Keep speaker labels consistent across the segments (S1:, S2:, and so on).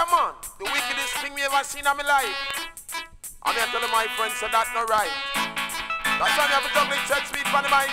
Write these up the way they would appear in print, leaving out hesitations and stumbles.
S1: man, the wickedest thing me ever seen in my life. I'm here telling my friends so that's not right. That's why I have a juggling set speed for the mic.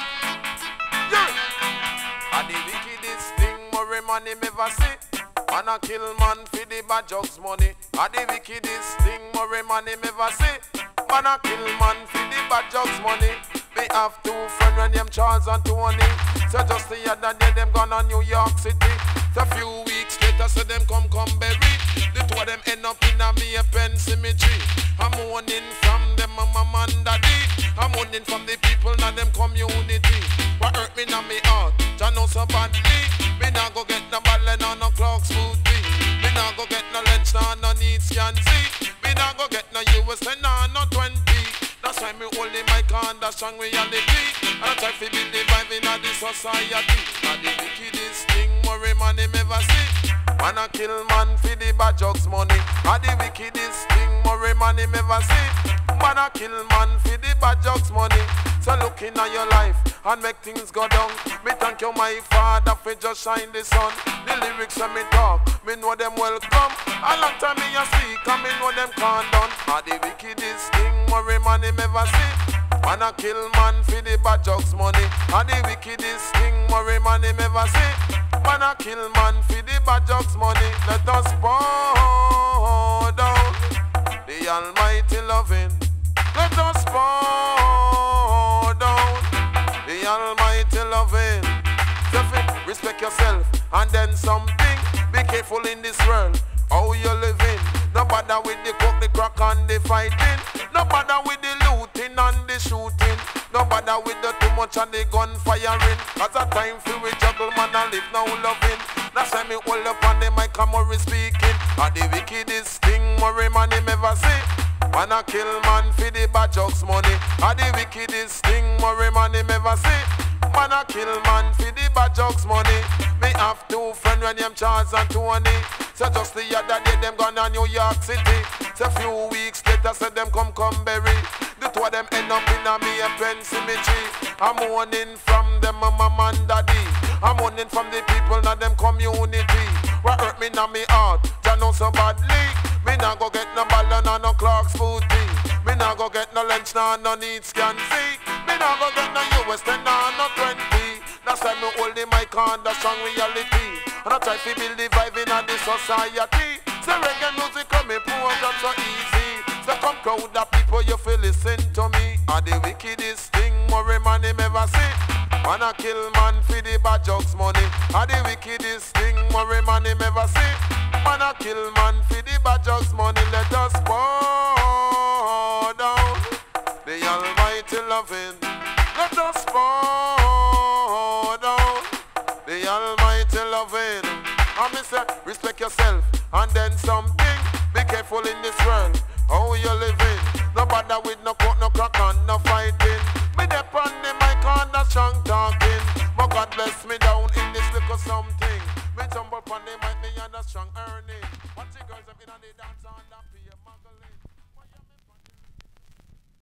S1: Yeah. And the wickedest thing more man him ever see. Man a kill man for the bad jugs money. And the wickedest thing more man him ever see. Man a kill man for the bad jugs money. They have two friends when them Charles and Tony. So just the other day them gone on New York City. So a few weeks later so them come bury. The two of them end up in a me a pen cemetery. I'm mourning from them mama and daddy. I'm mourning from the people in them community. What hurt me now me heart, I know so badly. Me nah go get no ballin' or no clocks booty. Me nah go get no lunch nor no need scan see. Me nah go get no US nor no 20. That's why me holding my hand, that's strong reality. And I try to build the vibe in the society. And the wickedest thing more man him ever see. Man a kill man for the bad jugs money. And the wickedest thing more man him ever see. Man a kill man for the bad jugs money. So look in at your life and make things go down. Me thank you my father for just shine the sun. The lyrics when me talk, me know them welcome. A long time me a speak and me know them can't done. And the wickedest thing more man him ever see. Man a kill man for the bad jugs money. And the wickedest thing more man him ever see. Man a kill man for the bad jugs money. Let us pour down the almighty loving. Let us pour down the almighty loving. Respect yourself and then something. Be careful in this world, how you living. No bother with the coke, the crack and the fighting. No bother with the looting and the shooting. No bother with the too much and the gun firing. Cause a time for we juggle man and live now loving. That's why me hold up on the mic and more speaking. And the wickedest thing more man him ever see. Man a kill man for the bad jugs money. And the wickedest thing more man him ever see. Man a kill man for the bad jugs money. Me have two friends when them Charles and Tony. So just the other day them gone to New York City. So a few weeks later so them come bury. The two of them end up in a me a pen cemetery. I'm mourning from them mama and daddy. I'm mourning from the people in them community. What hurt me now me heart, I know so badly. Me nah go get no ballon or no Clark's booty. Me nah go get no lunch nor no need scan see. Me nah go get no US nor no 20. That's why me hold the mic on the strong reality. And I try to build the vibe in the society. So reggae music come me program so easy. So come crowd the people you feel listen to me. And the wickedest thing more man him ever see. Man a kill man for the bad jugs money. And the wickedest thing more man him ever see. Man a kill man for the bad jugs money. Let us pour down the almighty loving. Let us pour down the almighty loving. And me say, respect yourself and then something. Be careful in this world, how you living. No bother with no coke, no crack and no fighting. Me dep on the mic and the strong talking. But God bless me down in this little something. Me jump up on the mic, me and the strong earning. Watch the girls up in the dance on the piano.